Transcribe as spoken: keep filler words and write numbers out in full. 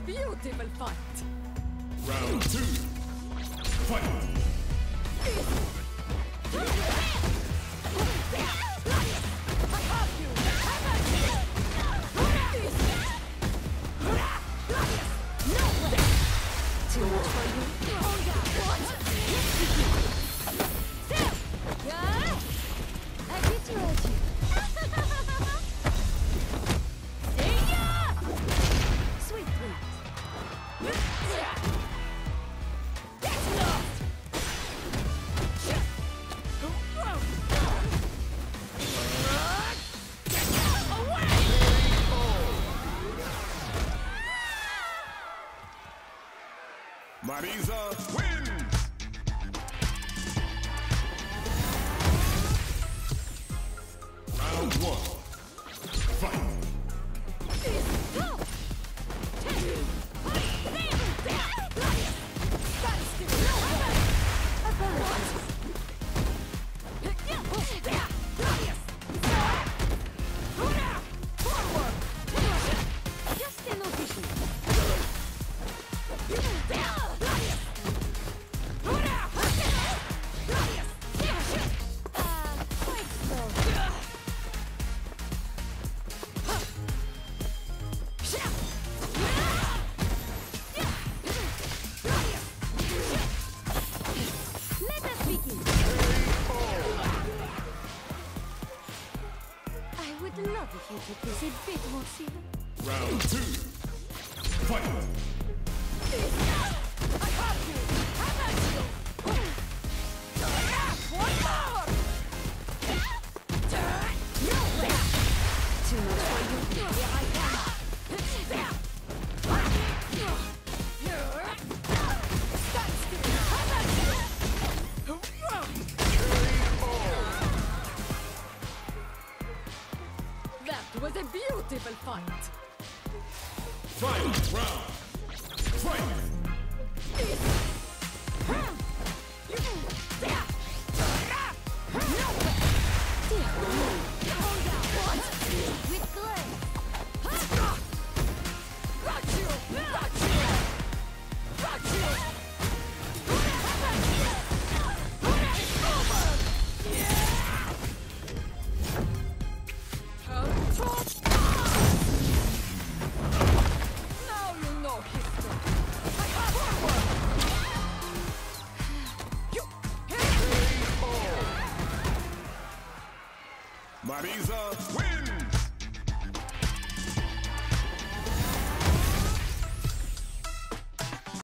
beautiful fight. Round two. Fight. Too much for you. I get you at you. See ya! Sweet dreams. That's lost! Marisa wins! Round one. Fight! I would love if you took this a bit more serious. Round two. Fight! I have you! How about you? One more! Too much for you. Here I am. Stand still. How about you? That was a beautiful fight. Final round. Fight! With clay. Got you! Got you! Got you! It's over! Yeah! Now you know history. I have forward! You! Marisa wins!